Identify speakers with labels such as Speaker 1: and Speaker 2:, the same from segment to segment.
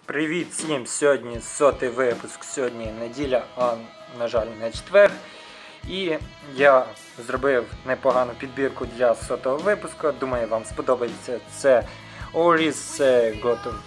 Speaker 1: Привіт всім! Сьогодні 100-й випуск, сьогодні неділя, а на жаль не четвер. І я зробив непогану підбірку для 100-го випуску, думаю вам сподобається. Це Oris, God of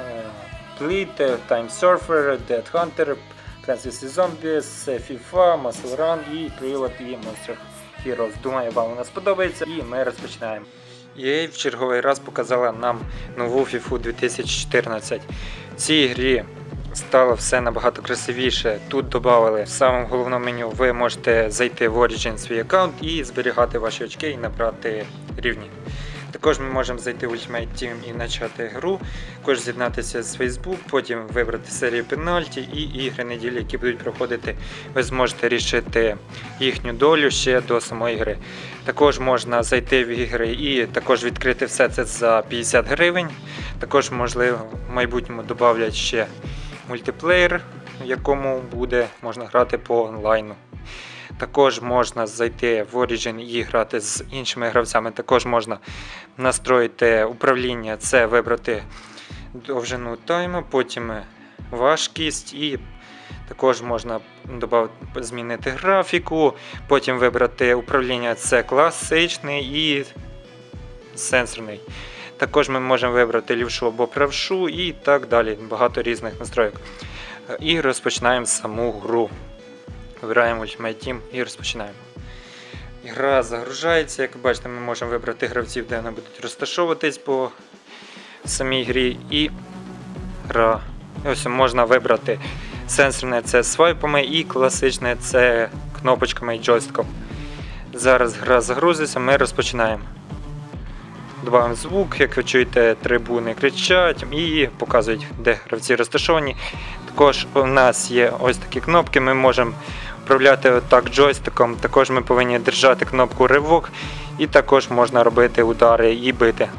Speaker 1: Fleet, Time Surfer, Dead Hunter, Plants vs Zombies, FIFA, Muscle Run і Prelude і Monster Heroes. Думаю вам вона сподобається і ми розпочинаємо. EA в черговий раз показала нам нову FIFA 2014. В цій грі стало все набагато красивіше. Тут додали в самому головному меню ви можете зайти в Origin свій аккаунт і зберігати ваші очки і набрати рівні. Також ми можемо зайти в Ultimate Team і почати гру, також з'єднатися з Facebook, потім вибрати серію пенальті і ігри неділі, які будуть проходити. Ви зможете рішити їхню долю ще до самої гри. Також можна зайти в ігри і також відкрити все це за 50 гривень. Також, можливо, в майбутньому додавлять ще мультиплеєр, в якому можна грати по онлайну. Також можна зайти в Origin і грати з іншими гравцями. Також можна настроїти управління, це вибрати довжину тайму, потім важкість і також можна змінити графіку, потім вибрати управління, це класичний і сенсорний. Також ми можемо вибрати лівшу або правшу і так далі, багато різних настройок. І розпочинаємо саму гру. Вибираємо Ultimate Team і розпочинаємо. Гра загружається, як ви бачите, ми можемо вибрати гравців, де вони будуть розташовуватись по самій грі. І гра. Ось можна вибрати сенсорне, це свайпами, і класичне, це кнопочками і джойстиком. Зараз гра загрузиться, ми розпочинаємо. Добавимо звук, як ви чуєте, трибуни кричать і показують, де гравці розташовані. Також у нас є ось такі кнопки, ми можемо управляти отак джойстиком, також ми повинні держати кнопку ривок і також можна робити удари і бити.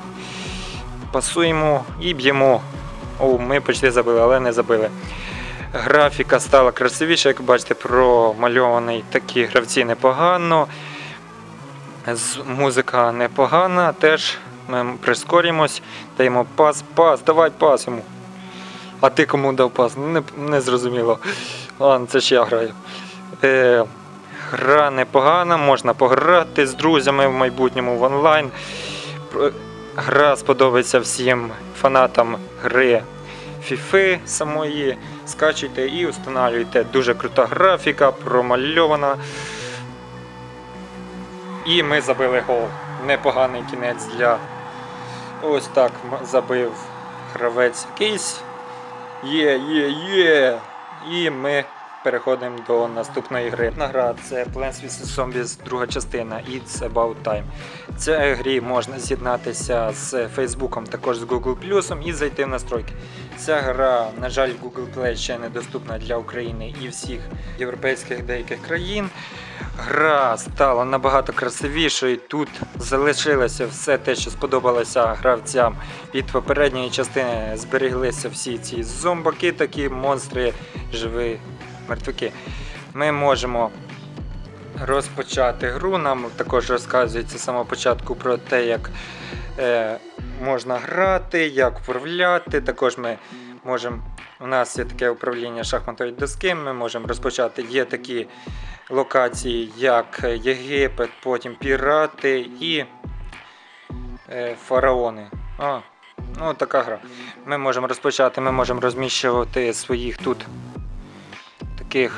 Speaker 1: Пасуємо і б'ємо. О, ми почти забили, але не забили. Графіка стала красивіша, як бачите, промальований, такі гравці непогано. Музика непогана, теж ми прискорюємось, даємо пас, давай пас йому. А ти кому дав пас? Не зрозуміло. Ладно, це ж я граю. Гра непогана, можна пограти з друзями в майбутньому в онлайн. Гра сподобається всім фанатам гри FIFA самої. Скачуйте і встановлюйте. Дуже крута графіка, промальована. І ми забили гол. Непоганий кінець для... Ось так забив гравець якийсь. Є. І ми переходимо до наступної гри. Наступна гра це Plants vs Zombies, друга частина, і це About Time. В цій грі можна з'єднатися з Фейсбуком, також з Google+, і зайти в настройки. Ця гра, на жаль, в Google Play ще не доступна для України і всіх європейських деяких країн. Гра стала набагато красивішою, тут залишилося все те, що сподобалося гравцям від попередньої частини, збереглися всі ці зомбаки, такі монстри, живі мертвяки. Ми можемо розпочати гру, нам також розказується з самого початку про те, як можна грати, як управляти, також ми можемо, у нас є таке управління шахматної доски, ми можемо розпочати, є такі локації, як Єгипет, потім пірати і фараони. Ну, така гра. Ми можемо розпочати, ми можемо розміщувати своїх тут таких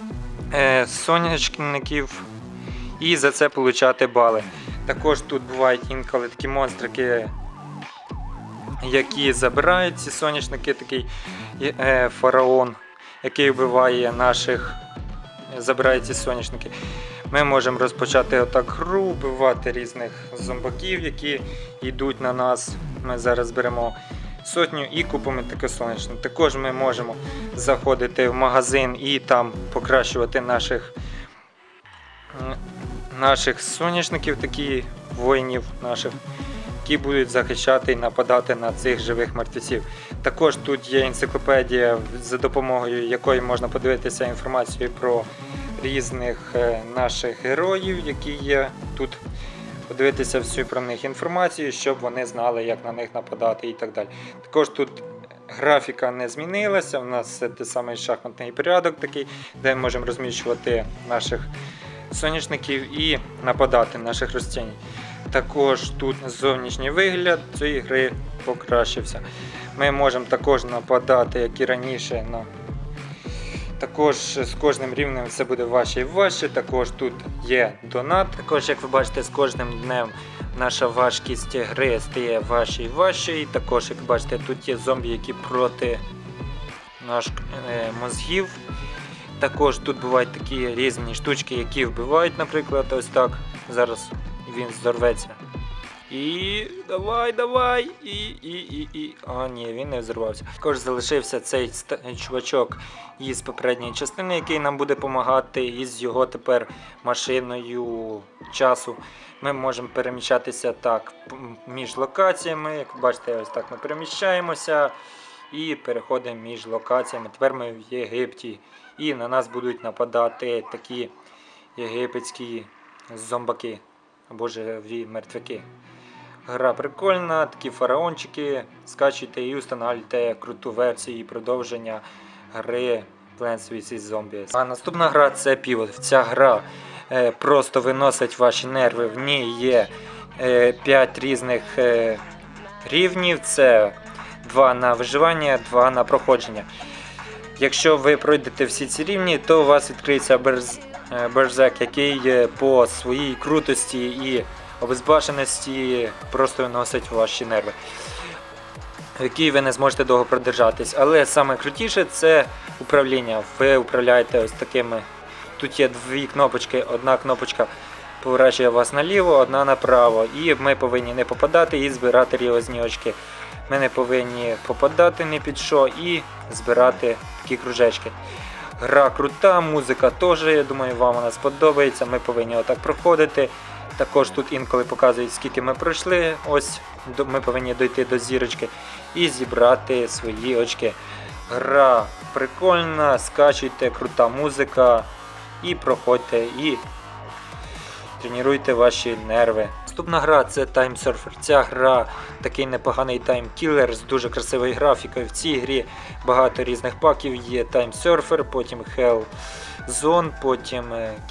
Speaker 1: соняшників і за це отримати бали. Також тут бувають інколи такі монстрики, які забирають ці соняшники, такий фараон, який вбиває наших, забирає ці соняшники. Ми можемо розпочати отак гру, вбивати різних зомбаків, які йдуть на нас. Ми зараз беремо сотню і купимо таке соняшне. Також ми можемо заходити в магазин і там покращувати наших соняшників, такі воїнів наших, які будуть захищати і нападати на цих живих мертвеців. Також тут є енциклопедія, за допомогою якої можна подивитися інформацію про різних наших героїв, які є тут, подивитися всю про них інформацію, щоб вони знали, як на них нападати і так далі. Також тут графіка не змінилася, у нас той самий шахматний порядок такий, де ми можемо розміщувати наших соняшників і нападати наших рослин. Також тут зовнішній вигляд цієї гри покращився. Ми можемо також нападати, як і раніше. Також з кожним рівнем все буде важче і важче. Також тут є донат. Також, як ви бачите, з кожним днем наша важкість гри стає важче і важче. І також, як бачите, тут є зомбі, які проти наших мозгів. Також тут бувають такі різні штучки, які вбивають, наприклад, ось так. Зараз він зорветься. І давай, А, ні, він не взорвався. Також залишився цей чувачок із попередньої частини, який нам буде допомагати із його тепер машиною часу. Ми можемо переміщатися так між локаціями. Як бачите, ось так ми переміщаємося і переходимо між локаціями. Тепер ми в Єгипті. І на нас будуть нападати такі єгипетські зомбаки, або живі мертвяки. Гра прикольна, такі фараончики, скачуйте і встановлюйте круту версію і продовження гри Plants vs. Zombies. А наступна гра це Pivot. Ця гра просто виносить ваші нерви, в ній є 5 різних рівнів, це 2 на виживання, 2 на проходження. Якщо ви пройдете всі ці рівні, то у вас відкриється берзек, який по своїй крутості і обезбашеності просто виносить ваші нерви, в якій ви не зможете довго продержатись. Але саме крутіше це управління. Ви управляєте ось такими. Тут є 2 кнопочки, одна кнопочка поворачує вас наліво, одна направо. І ми повинні не попадати і збирати різні очки. Ми не повинні попадати ні під що і збирати такі кружечки. Гра крута, музика теж, я думаю, вам вона сподобається. Ми повинні отак проходити. Також тут інколи показують, скільки ми пройшли. Ось ми повинні дойти до зірочки і зібрати свої очки. Гра прикольна, скачуйте, крута музика і проходьте, і тренуйте ваші нерви. Наступна гра це Time Surfer. Ця гра такий непоганий таймкілер з дуже красивою графікою. В цій грі багато різних паків є. Time Surfer, потім Hell Zone, потім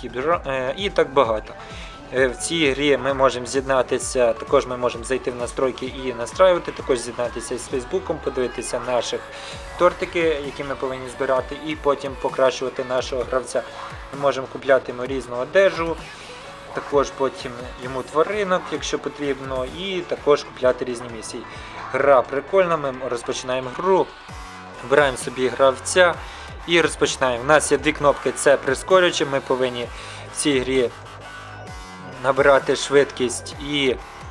Speaker 1: і так багато. В цій грі ми можемо з'єднатися, також ми можемо зайти в настройки і настраювати, також з'єднатися з Фейсбуком, подивитися наших тортики, які ми повинні збирати, і потім покращувати нашого гравця. Ми можемо купляти йому різну одежу, також потім йому тваринок, якщо потрібно, і також купляти різні місії. Гра прикольна, ми розпочинаємо гру, обираємо собі гравця і розпочинаємо. У нас є 2 кнопки, це прискорюючі, ми повинні в цій грі набирати швидкість і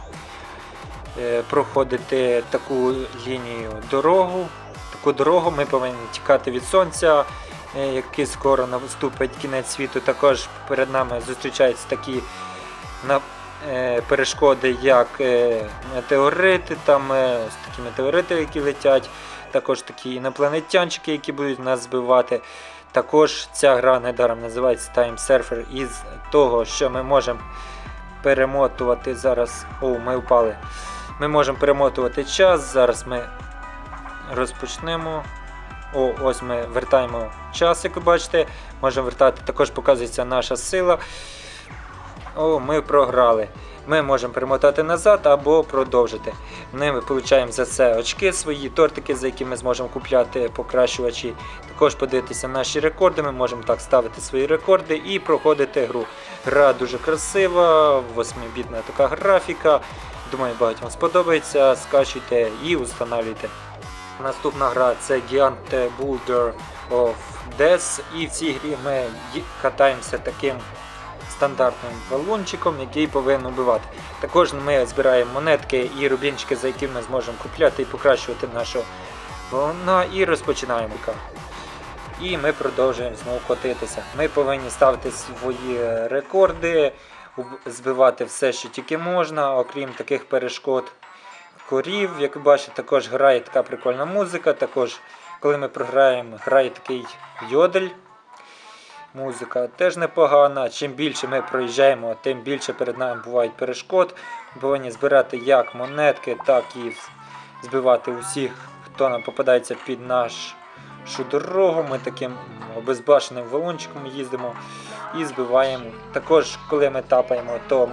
Speaker 1: проходити таку лінію таку дорогу. Ми повинні тікати від сонця, який скоро наступить кінець світу. Також перед нами зустрічаються такі перешкоди, як метеорити, такі метеорити, які летять, також такі інопланетянчики, які будуть нас збивати. Також ця гра недаром називається Time Surfer, із того, що ми можемо перемотувати зараз. Ми впали. Ми можемо перемотувати час. Зараз ми розпочнемо. Ось ми вертаємо час, як ви бачите. Можемо вертати, також показується наша сила. Ми програли. Ми можемо перемотати назад або продовжити. Ми отримуємо за це очки, свої тортики, за які ми зможемо купляти покращувачі. Також подивитися наші рекорди, ми можемо так ставити свої рекорди і проходити гру. Гра дуже красива, 8-бітна така графіка. Думаю, багатьом сподобається. Скачуйте і встановлюйте. Наступна гра це Giant Boulder of Death. І в цій грі ми катаємося таким стандартним балончиком, який повинен вбивати. Також ми збираємо монетки і рубінчики, за які ми зможемо купляти і покращувати нашого балона, і розпочинаємо. І ми продовжуємо знову котитися. Ми повинні ставити свої рекорди, збивати все, що тільки можна, окрім таких перешкод корів. Як ви бачите, також грає така прикольна музика. Також, коли ми програємо, грає такий йодель. Музика теж непогана. Чим більше ми проїжджаємо, тим більше перед нами бувають перешкод. Ми повинні збирати як монетки, так і збивати усіх, хто нам попадається під нашу дорогу, ми таким обезбашеним валунчиком їздимо і збиваємо. Також, коли ми тапаємо, то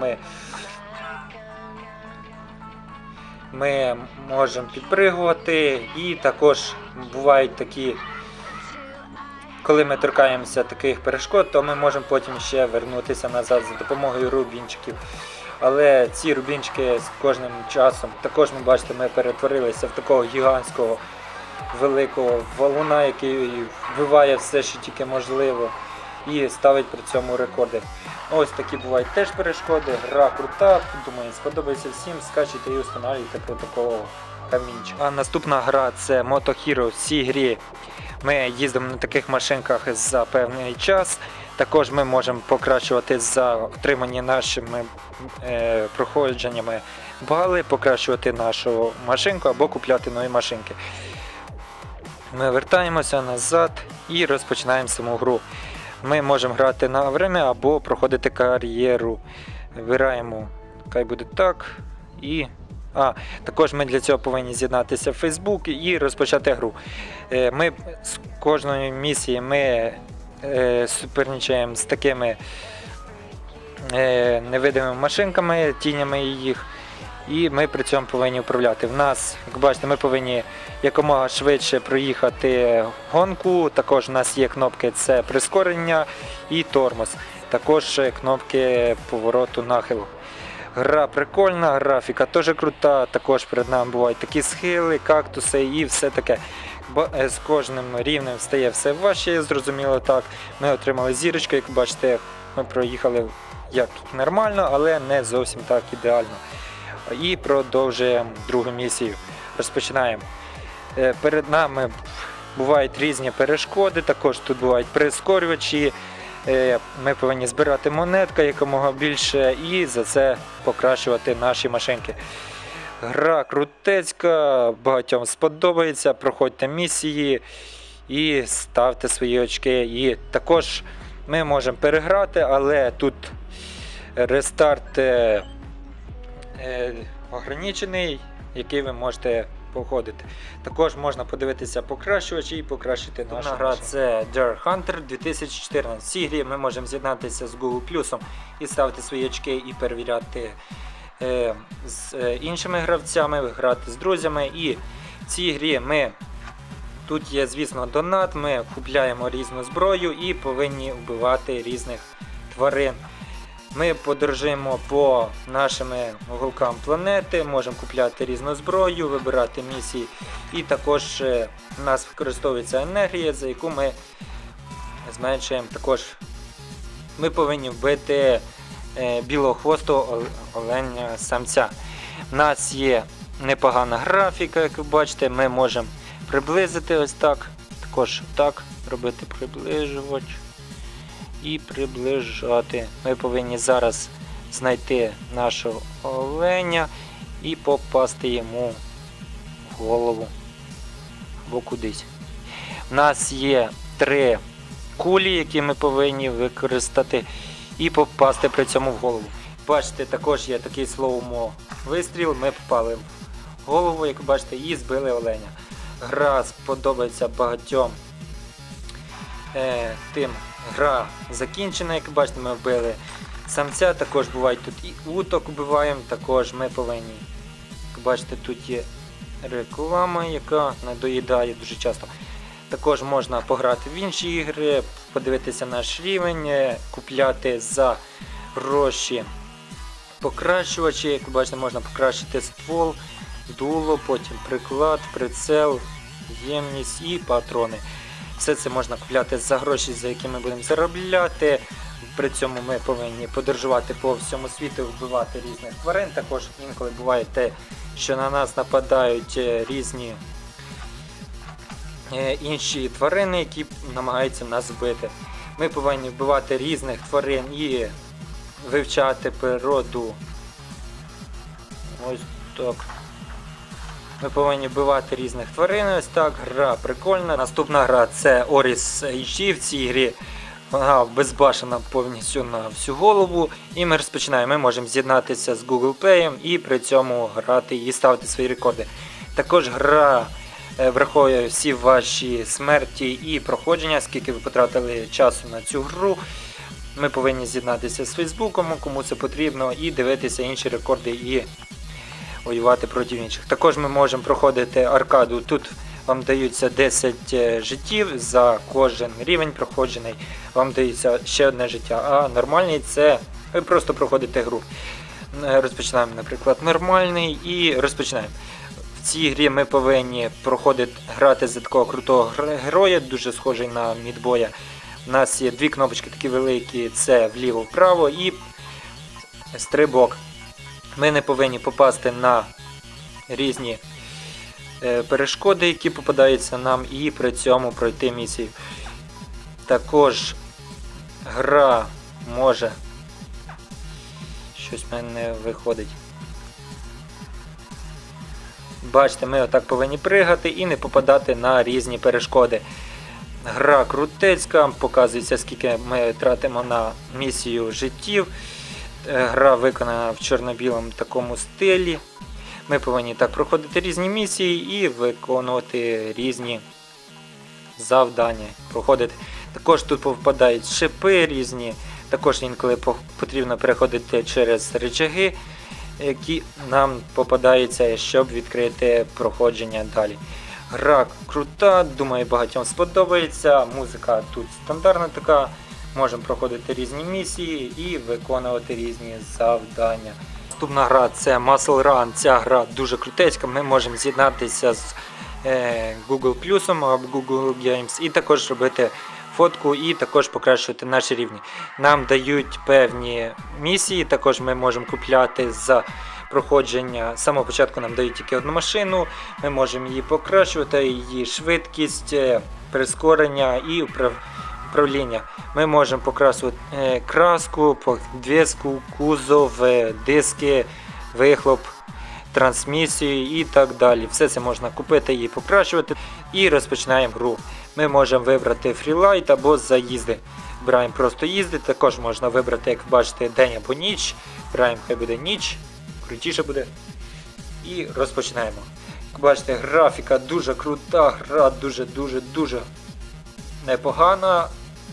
Speaker 1: ми можемо підпригувати, і також бувають такі, коли ми торкаємося таких перешкод, то ми можемо потім ще вернутися назад за допомогою рубінчиків. Але ці рубінчики з кожним часом, також ми бачите, ми перетворилися в такого гігантського великого валуна, який вбиває все, що тільки можливо, і ставить при цьому рекорди. Ось такі бувають теж перешкоди, гра крута, думаю, сподобається всім, скачайте і встановлюйте про такого камінчика. А наступна гра це Moto Hero. В цій грі ми їздимо на таких машинках за певний час. Також ми можемо покращувати за отримані нашими проходженнями бали, покращувати нашу машинку або купляти нові машинки. Ми вертаємося назад і розпочинаємо саму гру. Ми можемо грати на время або проходити кар'єру. Вибираємо, хай буде так. Також ми для цього повинні з'єднатися в Facebook і розпочати гру. Ми з кожної місії ми суперничаємо з такими невидимими машинками, тінями їх, і ми при цьому повинні управляти. В нас, як бачите, ми повинні якомога швидше проїхати гонку. Також у нас є кнопки, це прискорення і тормоз. Також кнопки повороту нахилу. Гра прикольна, графіка теж крута, також перед нами бувають такі схили, кактуси і все таке. З кожним рівнем стає все важче, зрозуміло так. Ми отримали зірочку, як бачите, ми проїхали як нормально, але не зовсім так ідеально. І продовжуємо другу місію. Розпочинаємо. Перед нами бувають різні перешкоди, також тут бувають прискорювачі. Ми повинні збирати монетки якомога більше і за це покращувати наші машинки. Гра крутецька, багатьом сподобається, проходьте місії і ставте свої очки. І також ми можемо переграти, але тут рестарт ограничений, який ви можете походити. Також можна подивитися покращувачі і покращити нашу гра. Це Dare Hunter 2014. В цій грі ми можемо з'єднатися з Google+, і ставити свої очки і перевіряти з іншими гравцями, грати з друзями. І в цій грі тут є, звісно, донат, ми купляємо різну зброю і повинні вбивати різних тварин. Ми подорожуємо по нашим уголкам планети, можемо купляти різну зброю, вибирати місії. І також у нас використовується енергія, за яку ми зменшуємо. Також ми повинні вбити білохвостого оленя-самця. У нас є непогана графіка, як ви бачите, ми можемо приблизити ось так. Також так робити приближувач. І приближати. Ми повинні зараз знайти нашого оленя і попасти йому в голову або кудись. У нас є 3 кулі, які ми повинні використати і попасти при цьому в голову. Бачите, також є такий слоумо вистріл, ми попали в голову, як бачите, і збили оленя. Гра сподобається багатьом тим. Гра закінчена, як бачите, ми вбили самця, також бувають тут і уток вбиваємо, також ми повинні, як бачите, тут є реклама, яка надоїдає дуже часто. Також можна пограти в інші ігри, подивитися наш рівень, купляти за гроші покращувачі, як бачите, можна покращити ствол, дуло, потім приклад, прицел, ємність і патрони. Все це можна купляти за гроші, за які ми будемо заробляти. При цьому ми повинні подорожувати по всьому світу, вбивати різних тварин. Також інколи буває те, що на нас нападають різні інші тварини, які намагаються нас вбити. Ми повинні вбивати різних тварин і вивчати природу. Ось так. Ми повинні вбивати різних тварин, ось так, гра прикольна. Наступна гра це Oris HD. В цій грі вона безбашена повністю на всю голову. І ми розпочинаємо. Ми можемо з'єднатися з Google Play і при цьому грати і ставити свої рекорди. Також гра враховує всі ваші смерті і проходження, скільки ви потратили часу на цю гру. Ми повинні з'єднатися з Фейсбуком, кому це потрібно, і дивитися інші рекорди і воювати проти інших. Також ми можемо проходити аркаду. Тут вам даються 10 життів за кожен рівень проходжений. Вам дається ще одне життя. А нормальний це ви просто проходите гру. Розпочинаємо, наприклад, нормальний і розпочинаємо. В цій грі ми повинні грати за такого крутого героя, дуже схожий на Мідбоя. У нас є дві кнопочки такі великі, це вліво-вправо і стрибок. Ми не повинні попасти на різні перешкоди, які попадаються нам, і при цьому пройти місію. Також гра може... Щось в мене не виходить. Бачите, ми отак повинні пригати і не попадати на різні перешкоди. Гра крутецька, показується, скільки ми тратимо на місію життів. Гра виконана в чорно-білому такому стилі. Ми повинні так проходити різні місії і виконувати різні завдання. Також тут попадають шипи різні. Також інколи потрібно переходити через рычаги, які нам попадаються, щоб відкрити проходження далі. Гра крута, думаю, багатьом сподобається. Музика тут стандартна така. Можемо проходити різні місії і виконувати різні завдання. Наступна гра це Muscle Run. Ця гра дуже крутецька. Ми можемо з'єднатися з Google Plus або Google Games і також робити фотку і також покращувати наші рівні. Нам дають певні місії, також ми можемо купляти за проходження. З самого початку нам дають тільки одну машину, ми можемо її покращувати, її швидкість, прискорення і управління. Ми можемо покрасувати краску, підвіску, кузов, диски, вихлоп, трансмісію і так далі. Все це можна купити і покращувати. І розпочинаємо гру. Ми можемо вибрати фрілайт або заїзди. Вибираємо просто їзди, також можна вибрати, як ви бачите, день або ніч. Вибираємо, хай буде ніч, крутіше буде. І розпочинаємо. Як бачите, графіка дуже крута, гра дуже непогана.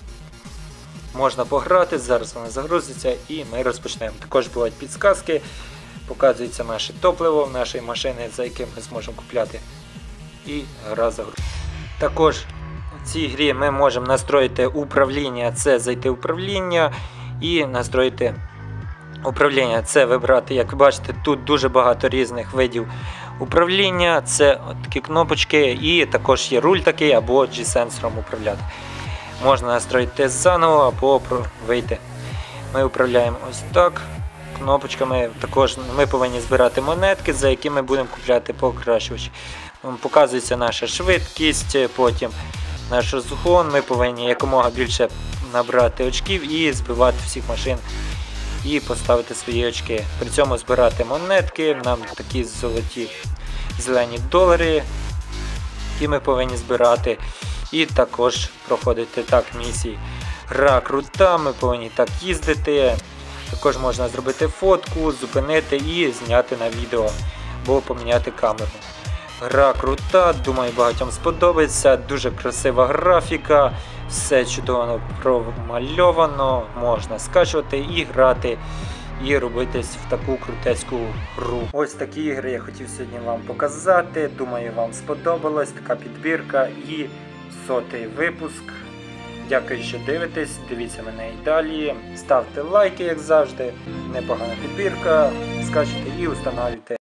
Speaker 1: Можна пограти, зараз вона загрузиться і ми розпочнемо. Також бувають підсказки, показується наше топливо в нашій машині, за яким ми зможемо купляти. І гра загрузиться. Також в цій грі ми можемо настроїти управління, це зайти в управління і настроїти управління. Це вибрати, як ви бачите, тут дуже багато різних видів управління, це такі кнопочки і також є руль такий або G-сенсором управляти. Можна настроїти заново або вийти. Ми управляємо ось так кнопочками. Також ми повинні збирати монетки, за які ми будемо купляти покращувачі. Показується наша швидкість, потім наш розгон. Ми повинні якомога більше набрати очків і збивати всіх машин і поставити свої очки. При цьому збирати монетки, нам такі золоті зелені долари, які ми повинні збирати. І також проходити так місії. Гра крута, ми повинні так їздити. Також можна зробити фотку, зупинити і зняти на відео або поміняти камеру. Гра крута, думаю, багатьом сподобається. Дуже красива графіка, все чудово промальовано, можна скачувати і грати, і робити в таку крутецьку гру. Ось такі ігри я хотів сьогодні вам показати. Думаю, вам сподобалась така підбірка і 100-й випуск. Дякую, що дивитесь, дивіться мене і далі. Ставте лайки, як завжди. Непогана підбірка. Скачуйте і установлюйте.